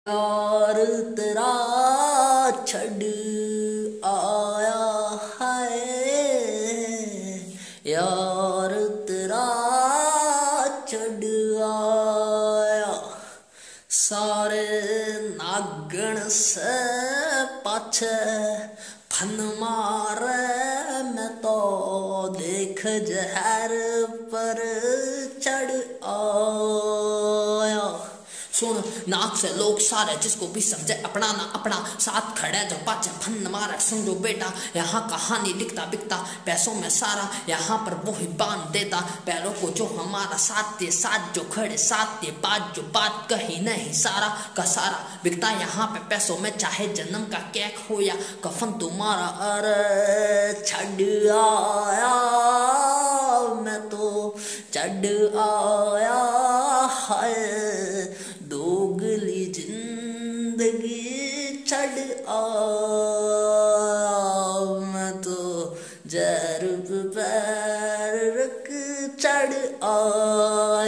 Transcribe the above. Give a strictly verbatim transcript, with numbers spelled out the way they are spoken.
यार तेरा छड़ आया है, यार तेरा छड़ आया। सारे नागण से पाछे फन मारे, मैं तो देख जहर पर चढ़ आया। सुन नाक से लोग सारे, जिसको भी समझे अपना ना अपना, साथ खड़े जो पाचे फन मारे। सुन जो बेटा, यहाँ कहानी लिखता बिकता पैसों में सारा, यहाँ पर वो ही बांध देता पैरों को जो हमारा। साथ ये साथ जो खड़े, साथ ये बात जो बात कही नहीं, सारा का सारा बिकता यहाँ पे पैसों में। चाहे जन्म का केक हो या कफन तुम्हारा। अरे छड़ आया मैं तो चढ़ आया है, दोगली जिंदगी छड़ आया मैं तो, जहर पे पैर रख चढ़ आया।